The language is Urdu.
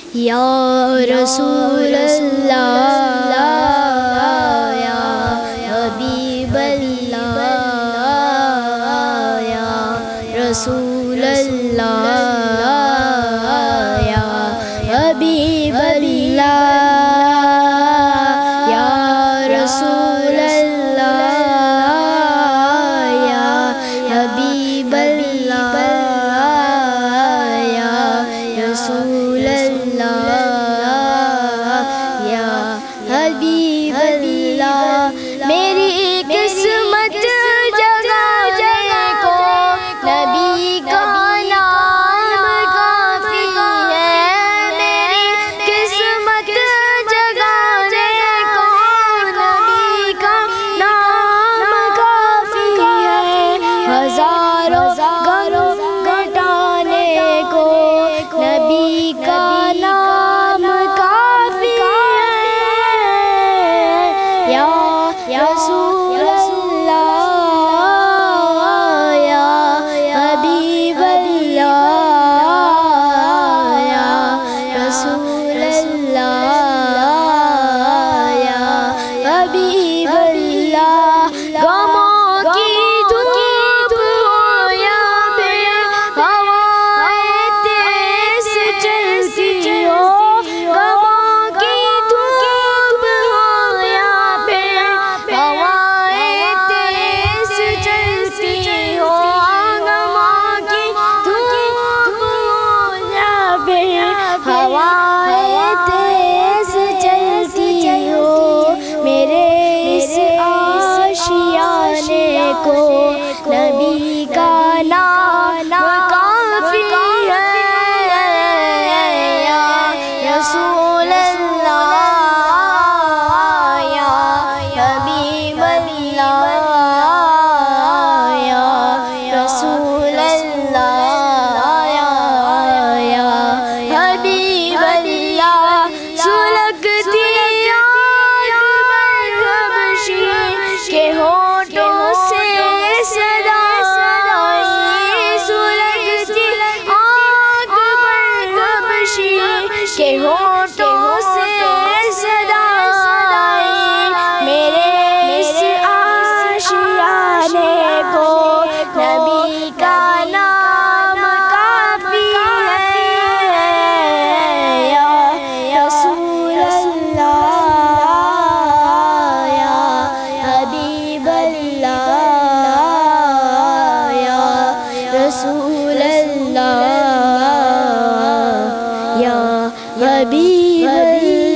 یا رسول اللہ یا حبیب اللہ یا رسول اللہ یا حبیب اللہ یا رسول اللہ یا حبیب اللہ یا رسول یا حبیب اللہ میری قسمت جگانے کو نبی کا نام کافی ہے میری قسمت جگانے کو نبی کا نام کافی ہے ہزاروں غم گھٹانے کو نبی کا نام یا رسول اللہ یا حبیب اللہ یا رسول اللہ یا حبیب اللہ غموں کی دھوپ ہو یا پھر ہوائیں تیز چلتی ہو غموں کی دھوپ ہو یا پھر ہوائیں تیز چلتی ہو غموں کی دھوپ ہو یا پھر ہوائیں تیز چلتی ہو میرے اس آشیانے کو نبی کا نام کافی ہے یا رسول اللہ یا حبیب اللہ یا رسول اللہ یا حبیب اللہ سلگتی آگ برحبشی کے ہونٹوں سے صدا آئی سلگتی آگ برحبشی کے ہونٹوں سے صدا آئی میرے اس آشیانے کو نبی کا نام کافی ہے یا رسول اللہ یا حبیب اللہ یا رسول اللہ یا حبیب اللہ